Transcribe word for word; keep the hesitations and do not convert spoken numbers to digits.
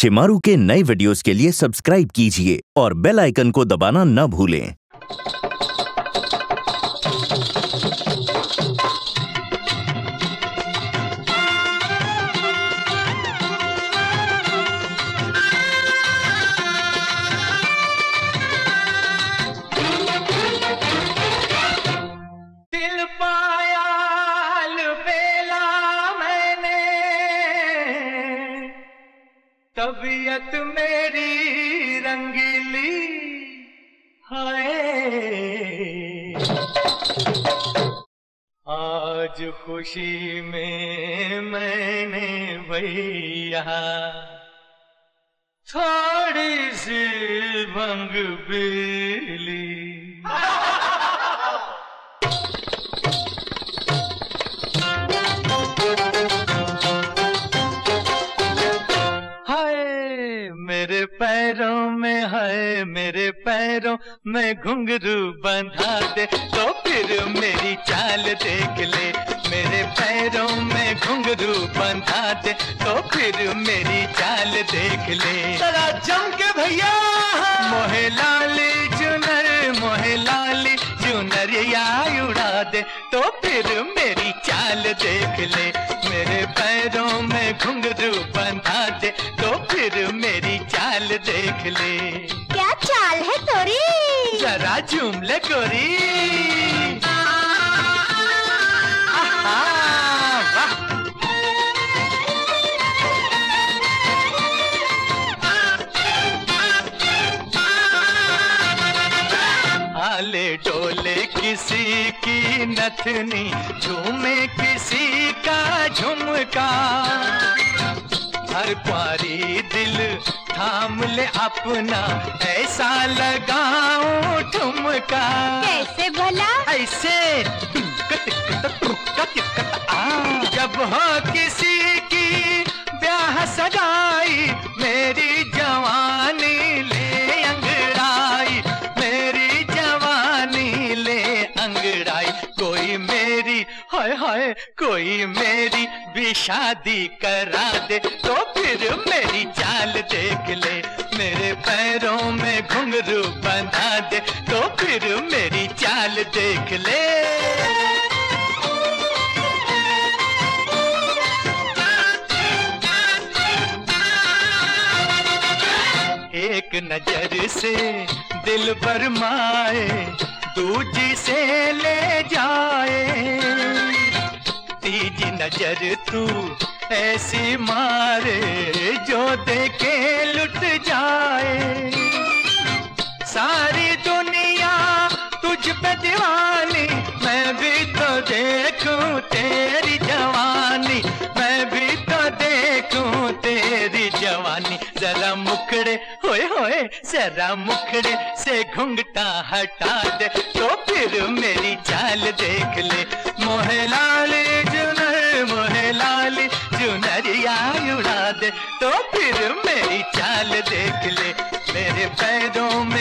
शिमारू के नए वीडियोस के लिए सब्सक्राइब कीजिए और बेल आइकन को दबाना न भूलें। तबीयत मेरी रंगीली है, आज खुशी में मैंने भैया थोड़ी सी भंग पीली। मेरे पैरों में है, मेरे पैरों में घुंघरू बंधा दे तो फिर मेरी चाल देख ले। मेरे पैरों में घुंघरू बंधा दे तो फिर मेरी चाल देख ले। जरा जम के भैया मोहे लाली चुनर, मोहे लाली चुनरिया उड़ा दे तो फिर मेरी चाल देख ले। मेरे पैरों में घुंघरू बंधा दे तो फिर मेरी चाल देख ले। क्या चाल है तोरी? जरा झूम ले गोरी। आहा, वाह। आले डोले किसी की नथनी, झूमे किसी का झुमका। हर क्वारी दिल थाम ले अपना, ऐसा लगाऊं ठुमका। कैसे भला? ऐसे जब हो किसी की ब्याह सगाई, मेरी जवानी ले अंगड़ाई, मेरी जवानी ले अंगड़ाई। कोई मेरी हाय हाय कोई मेरी भी शादी करा दे तो फिर मेरी चाल देख ले। मेरे पैरों में घुंघरू बंधा दे तो फिर मेरी चाल देख ले। एक नजर से दिल भरमाए, दूजी से ले जाए। तीजी नजर तू ऐसी मारे जो देखे लुट जाए। सारी दुनिया तुझ पे दीवानी, मैं भी तो देखूं तेरी जवानी, मैं भी तो देखूं तेरी जवानी। जरा मुखड़े होए होए जरा मुखड़े से घुंघटा हटा दे तो फिर मेरी चाल देख ले। मोहे लाली चुनर, मोहे लाली चुनरिया उड़ा दे तो फिर मेरी चाल देख ले। मेरे पैरों